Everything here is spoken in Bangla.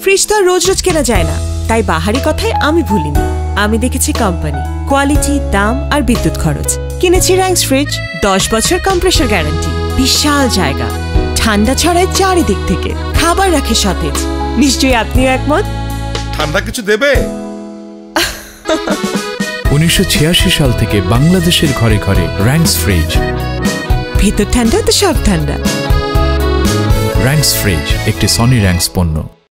ফ্রিজ তো আর রোজ রোজ কেনা যায় না, তাই বাহারি কথায় আমি ভুলিনি। আমি দেখেছি কোম্পানি, কোয়ালিটি, দাম আর বিদ্যুৎ খরচ। কিনেছি র্যাঙ্কস ফ্রিজ, 10 বছর কম্প্রেসার গ্যারান্টি, বিশাল জায়গা, ঠান্ডা ছড়ায় চারিদিক থেকে, খাবার রাখে সতেজ। নিশ্চয়ই আপনিও একমত? ঠান্ডা কিছু দেবে? 1986 সাল থেকে বাংলাদেশের ঘরে ঘরে র্যাঙ্কস ফ্রিজ। ভেতর ঠান্ডা তো সব ঠান্ডা। র্যাঙ্কস ফ্রিজ একটি সনি র্যাঙ্কস পণ্য।